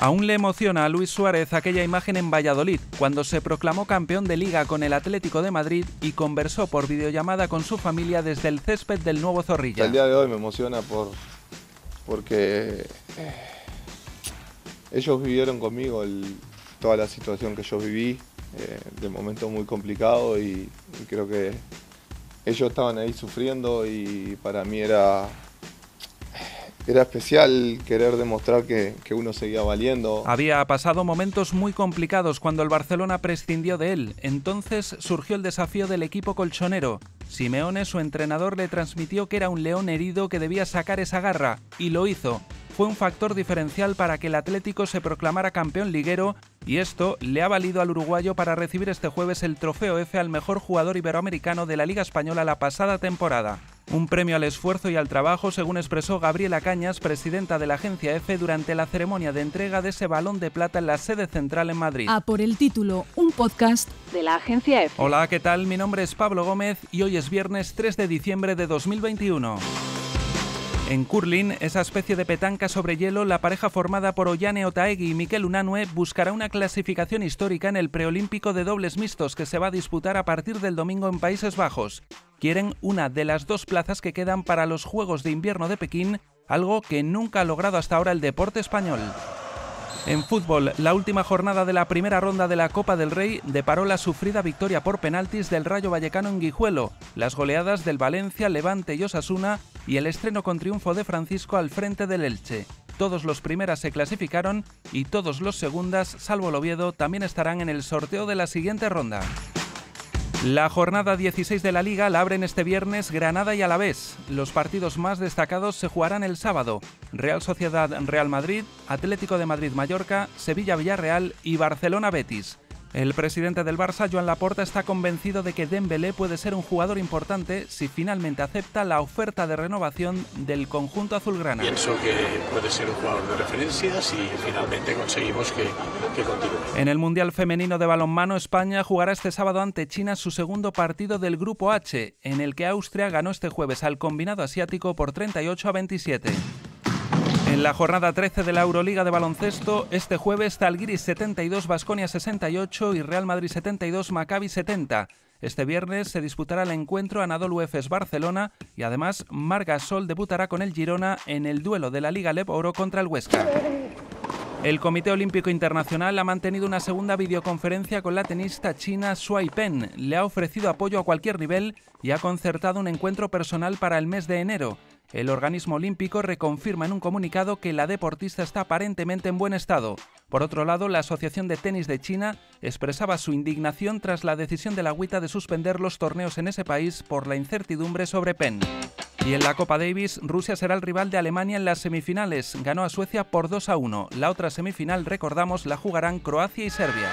Aún le emociona a Luis Suárez aquella imagen en Valladolid, cuando se proclamó campeón de Liga con el Atlético de Madrid y conversó por videollamada con su familia desde el césped del Nuevo Zorrilla. El día de hoy me emociona porque ellos vivieron conmigo toda la situación que yo viví, de momento muy complicado y creo que ellos estaban ahí sufriendo y para mí era especial querer demostrar que uno seguía valiendo. Había pasado momentos muy complicados cuando el Barcelona prescindió de él. Entonces surgió el desafío del equipo colchonero. Simeone, su entrenador, le transmitió que era un león herido que debía sacar esa garra, y lo hizo. Fue un factor diferencial para que el Atlético se proclamara campeón liguero, y esto le ha valido al uruguayo para recibir este jueves el Trofeo F al mejor jugador iberoamericano de la Liga Española la pasada temporada. Un premio al esfuerzo y al trabajo, según expresó Gabriela Cañas, presidenta de la agencia EFE, durante la ceremonia de entrega de ese balón de plata en la sede central en Madrid. A por el título, un podcast de la agencia EFE. Hola, ¿qué tal? Mi nombre es Pablo Gómez y hoy es viernes 3 de diciembre de 2021. En curling, esa especie de petanca sobre hielo, la pareja formada por Ollane Otaegui y Mikel Unanue buscará una clasificación histórica en el preolímpico de dobles mixtos que se va a disputar a partir del domingo en Países Bajos. Quieren una de las dos plazas que quedan para los Juegos de Invierno de Pekín, algo que nunca ha logrado hasta ahora el deporte español. En fútbol, la última jornada de la primera ronda de la Copa del Rey deparó la sufrida victoria por penaltis del Rayo Vallecano en Guijuelo, las goleadas del Valencia, Levante y Osasuna y el estreno con triunfo de Francisco al frente del Elche. Todos los primeras se clasificaron y todos los segundas, salvo el Oviedo, también estarán en el sorteo de la siguiente ronda. La jornada 16 de la Liga la abren este viernes Granada y Alavés. Los partidos más destacados se jugarán el sábado: Real Sociedad-Real Madrid, Atlético de Madrid-Mallorca, Sevilla-Villarreal y Barcelona-Betis. El presidente del Barça, Joan Laporta, está convencido de que Dembélé puede ser un jugador importante si finalmente acepta la oferta de renovación del conjunto azulgrana. Pienso que puede ser un jugador de referencia si finalmente conseguimos que continúe. En el Mundial Femenino de Balonmano, España jugará este sábado ante China su segundo partido del Grupo H, en el que Austria ganó este jueves al combinado asiático por 38-27. En la jornada 13 de la Euroliga de baloncesto, este jueves Zalgiris 72, Baskonia 68 y Real Madrid 72, Maccabi 70. Este viernes se disputará el encuentro Anadolu Efes Barcelona y además Marc Gasol debutará con el Girona en el duelo de la Liga LEB Oro contra el Huesca. El Comité Olímpico Internacional ha mantenido una segunda videoconferencia con la tenista china Shuai Pen. Le ha ofrecido apoyo a cualquier nivel y ha concertado un encuentro personal para el mes de enero. El organismo olímpico reconfirma en un comunicado que la deportista está aparentemente en buen estado. Por otro lado, la Asociación de Tenis de China expresaba su indignación tras la decisión de la WTA de suspender los torneos en ese país por la incertidumbre sobre Penn. Y en la Copa Davis, Rusia será el rival de Alemania en las semifinales. Ganó a Suecia por 2-1. La otra semifinal, recordamos, la jugarán Croacia y Serbia.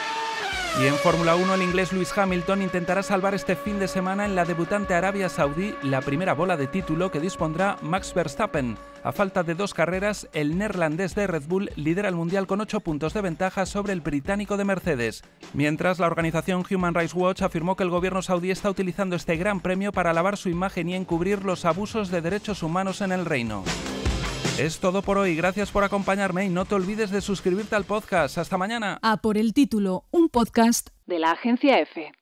Y en Fórmula 1, el inglés Lewis Hamilton intentará salvar este fin de semana en la debutante Arabia Saudí la primera bola de título que dispondrá Max Verstappen. A falta de 2 carreras, el neerlandés de Red Bull lidera el Mundial con 8 puntos de ventaja sobre el británico de Mercedes. Mientras, la organización Human Rights Watch afirmó que el gobierno saudí está utilizando este gran premio para lavar su imagen y encubrir los abusos de derechos humanos en el reino. Es todo por hoy, gracias por acompañarme y no te olvides de suscribirte al podcast. ¡Hasta mañana! A por el título, un podcast de la agencia EFE.